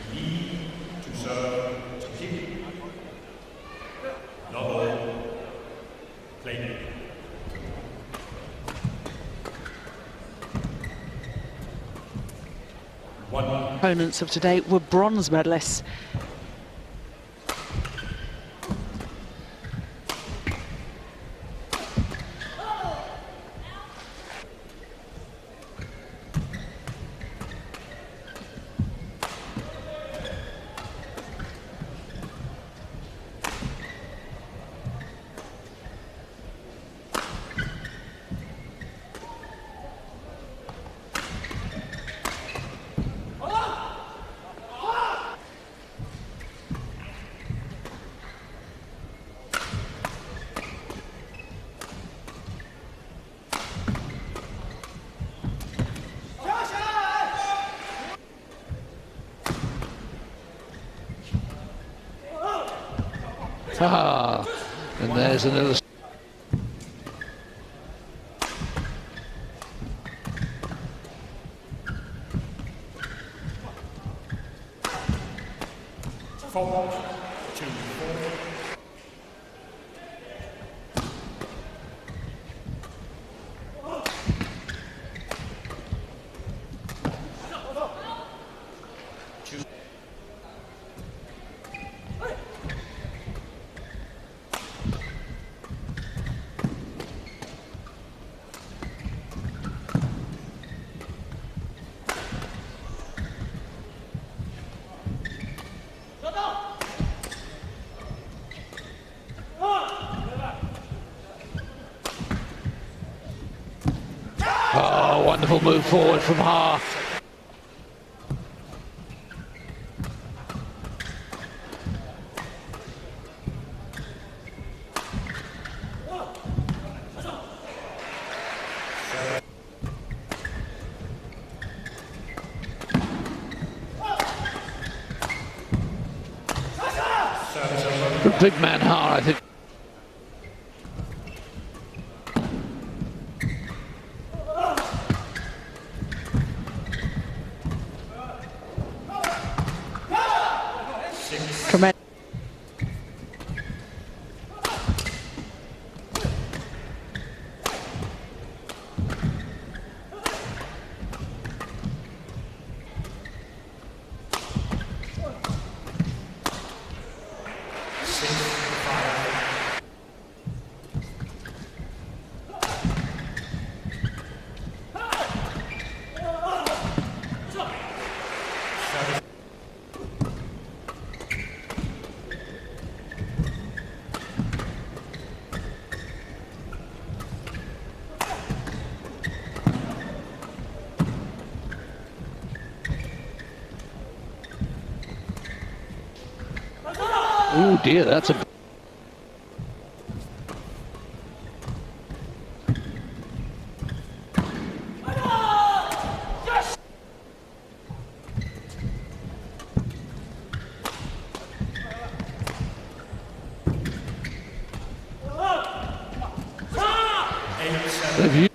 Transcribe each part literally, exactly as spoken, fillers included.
Lee to serve to kick. Double. Play. One. Opponents of today were bronze medalists. Ah, and there's another. Four, two, four. Oh, wonderful move forward from Ha. The big man Ha, I think. Tremendous. Oh dear, that's a. Have you?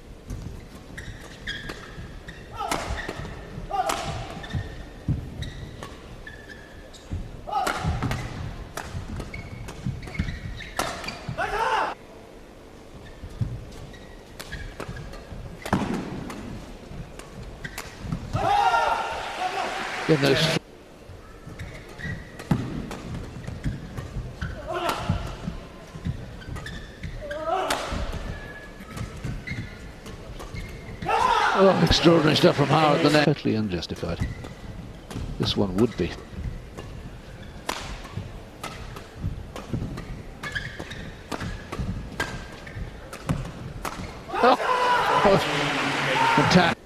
Get those. Oh, extraordinary stuff from Ha at the net. Totally unjustified. This one would be. Oh, oh. Attack.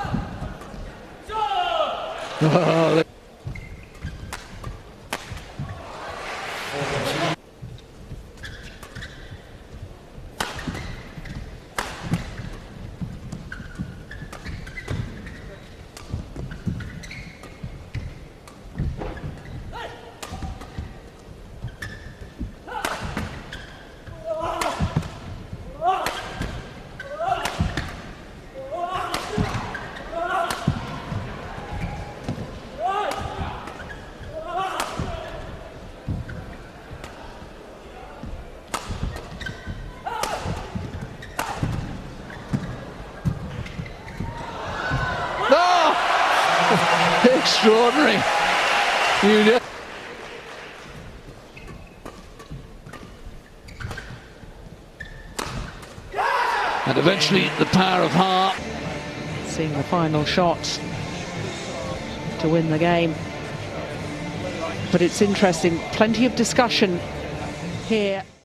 Oh, extraordinary. You know. And eventually the power of heart. Seeing the final shot to win the game. But it's interesting, plenty of discussion here.